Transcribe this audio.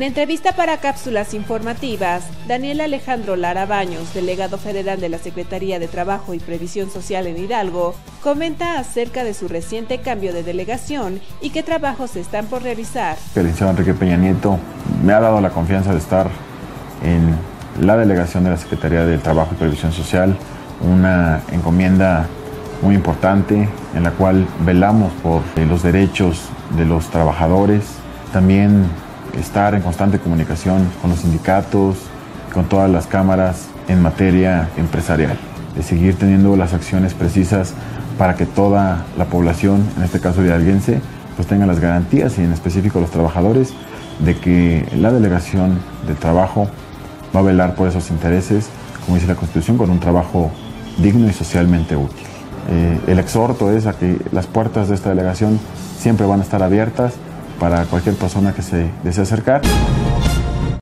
En entrevista para Cápsulas Informativas, Daniel Alejandro Lara Baños, delegado federal de la Secretaría de Trabajo y Previsión Social en Hidalgo, comenta acerca de su reciente cambio de delegación y qué trabajos están por realizar. El licenciado Enrique Peña Nieto me ha dado la confianza de estar en la delegación de la Secretaría de Trabajo y Previsión Social, una encomienda muy importante en la cual velamos por los derechos de los trabajadores, también estar en constante comunicación con los sindicatos, con todas las cámaras en materia empresarial, de seguir teniendo las acciones precisas para que toda la población, en este caso hidalguense, pues tenga las garantías y en específico los trabajadores de que la delegación del trabajo va a velar por esos intereses, como dice la Constitución, con un trabajo digno y socialmente útil. El exhorto es a que las puertas de esta delegación siempre van a estar abiertas para cualquier persona que se desee acercar.